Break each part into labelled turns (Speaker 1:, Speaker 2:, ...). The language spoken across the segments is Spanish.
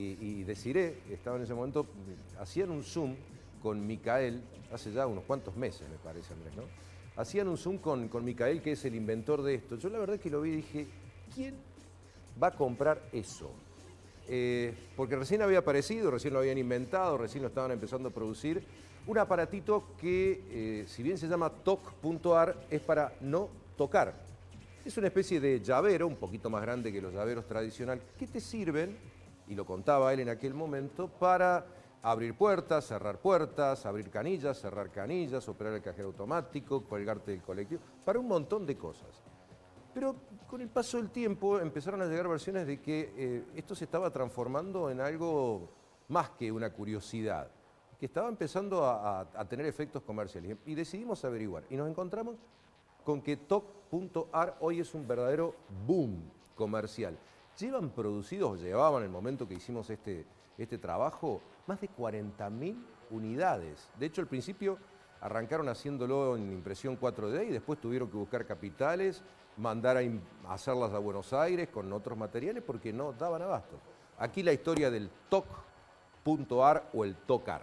Speaker 1: y Desiree, estaba en ese momento, hacían un Zoom con Micael, hace ya unos cuantos meses me parece, Andrés, ¿no? Hacían un Zoom con Micael, que es el inventor de esto. Yo la verdad que lo vi y dije, ¿quién va a comprar eso? Porque recién había aparecido, recién lo habían inventado, recién lo estaban empezando a producir. Un aparatito que, si bien se llama TOC.ar, es para no tocar. Es una especie de llavero, un poquito más grande que los llaveros tradicionales, que te sirven, y lo contaba él en aquel momento, para abrir puertas, abrir canillas, cerrar canillas, operar el cajero automático, colgarte del colectivo, para un montón de cosas. Pero con el paso del tiempo empezaron a llegar versiones de que esto se estaba transformando en algo más que una curiosidad, que estaba empezando a tener efectos comerciales. Y decidimos averiguar. Y nos encontramos con que TOC.ar hoy es un verdadero boom comercial. Llevaban en el momento que hicimos este trabajo, más de 40.000 unidades. De hecho, al principio arrancaron haciéndolo en impresión 4D y después tuvieron que buscar capitales, mandar a hacerlas a Buenos Aires con otros materiales porque no daban abasto. Aquí la historia del TOC.ar o el TOCAR.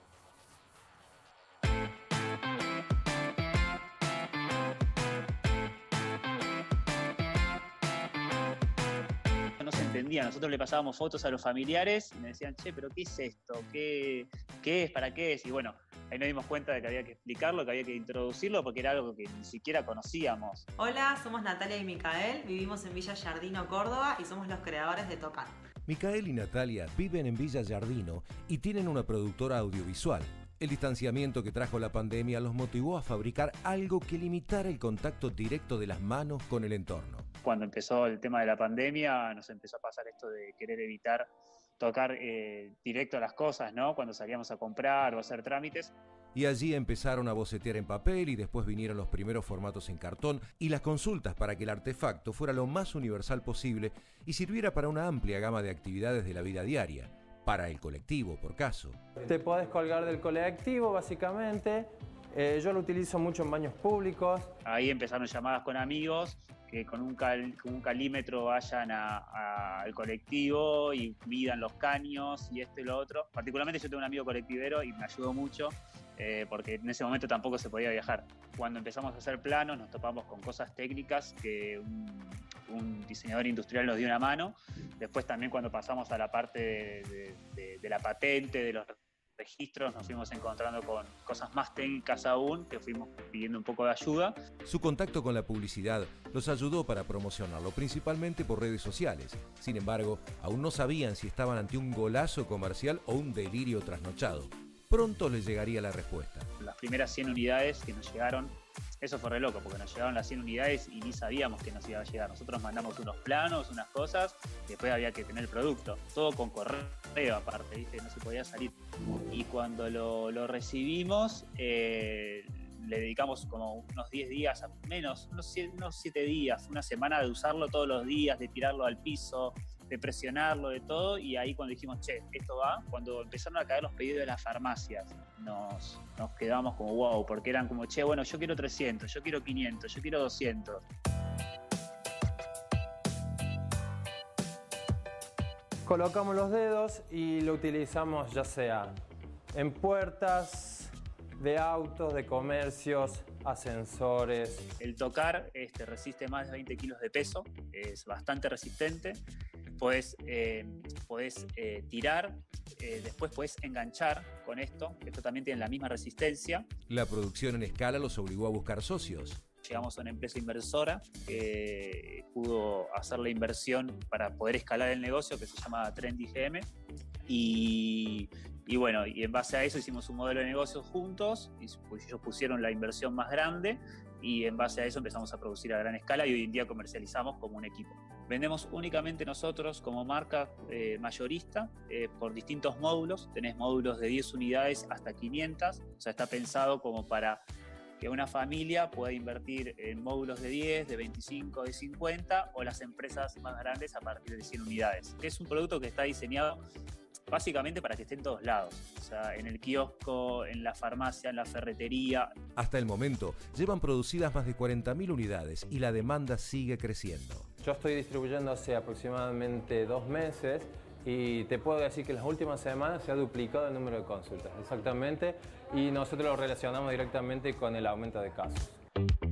Speaker 2: No se entendía, nosotros le pasábamos fotos a los familiares y me decían, che, pero ¿qué es esto? ¿Qué es? ¿Para qué es? Y bueno, ahí nos dimos cuenta de que había que explicarlo, que había que introducirlo porque era algo que ni siquiera conocíamos.
Speaker 3: Hola, somos Natalia y Micael, vivimos en Villa Giardino, Córdoba y somos los creadores de TOCAR.
Speaker 4: Micael y Natalia viven en Villa Giardino y tienen una productora audiovisual. El distanciamiento que trajo la pandemia los motivó a fabricar algo que limitara el contacto directo de las manos con el entorno.
Speaker 2: Cuando empezó el tema de la pandemia nos empezó a pasar esto de querer evitar tocar directo a las cosas, ¿no? Cuando salíamos a comprar o a hacer trámites.
Speaker 4: Y allí empezaron a bocetear en papel y después vinieron los primeros formatos en cartón y las consultas para que el artefacto fuera lo más universal posible y sirviera para una amplia gama de actividades de la vida diaria. Para el colectivo, por caso.
Speaker 5: Te podés colgar del colectivo, básicamente. Yo lo utilizo mucho en baños públicos.
Speaker 2: Ahí empezaron llamadas con amigos que con un calímetro vayan al colectivo y midan los caños y esto y lo otro. Particularmente yo tengo un amigo colectivero y me ayudó mucho porque en ese momento tampoco se podía viajar. Cuando empezamos a hacer planos nos topamos con cosas técnicas que un diseñador industrial nos dio una mano. Después también cuando pasamos a la parte de la patente, de los registros, nos fuimos encontrando con cosas más técnicas aún, que fuimos pidiendo un poco de ayuda.
Speaker 4: Su contacto con la publicidad los ayudó para promocionarlo, principalmente por redes sociales. Sin embargo, aún no sabían si estaban ante un golazo comercial o un delirio trasnochado. Pronto les llegaría la respuesta.
Speaker 2: Las primeras 100 unidades que nos llegaron, eso fue re loco, porque nos llegaron las 100 unidades y ni sabíamos que nos iba a llegar. Nosotros mandamos unos planos, unas cosas, después había que tener el producto. Todo con correo aparte, ¿viste? No se podía salir. Y cuando lo recibimos, le dedicamos como unos 10 días, menos, unos 7 días, una semana de usarlo todos los días, de tirarlo al piso, de presionarlo, de todo, y ahí cuando dijimos, che, esto va, cuando empezaron a caer los pedidos de las farmacias, nos quedamos como wow, porque eran como, che, bueno, yo quiero 300, yo quiero 500, yo quiero 200.
Speaker 5: Colocamos los dedos y lo utilizamos ya sea en puertas de autos, de comercios, ascensores.
Speaker 2: El TOCAR resiste más de 20 kilos de peso, es bastante resistente. Podés tirar, después podés enganchar con esto. Esto también tiene la misma resistencia.
Speaker 4: La producción en escala los obligó a buscar socios.
Speaker 2: Llegamos a una empresa inversora que pudo hacer la inversión para poder escalar el negocio, que se llama Trendy GM. Y bueno, y en base a eso hicimos un modelo de negocio juntos, y ellos pusieron la inversión más grande y en base a eso empezamos a producir a gran escala y hoy en día comercializamos como un equipo. Vendemos únicamente nosotros como marca mayorista por distintos módulos. Tenés módulos de 10 unidades hasta 500, o sea, está pensado como para que una familia pueda invertir en módulos de 10, de 25, de 50 o las empresas más grandes a partir de 100 unidades. Es un producto que está diseñado básicamente para que esté en todos lados, o sea, en el kiosco, en la farmacia, en la ferretería.
Speaker 4: Hasta el momento llevan producidas más de 40.000 unidades y la demanda sigue creciendo.
Speaker 5: Yo estoy distribuyendo hace aproximadamente 2 meses y te puedo decir que en las últimas semanas se ha duplicado el número de consultas, exactamente, y nosotros lo relacionamos directamente con el aumento de casos.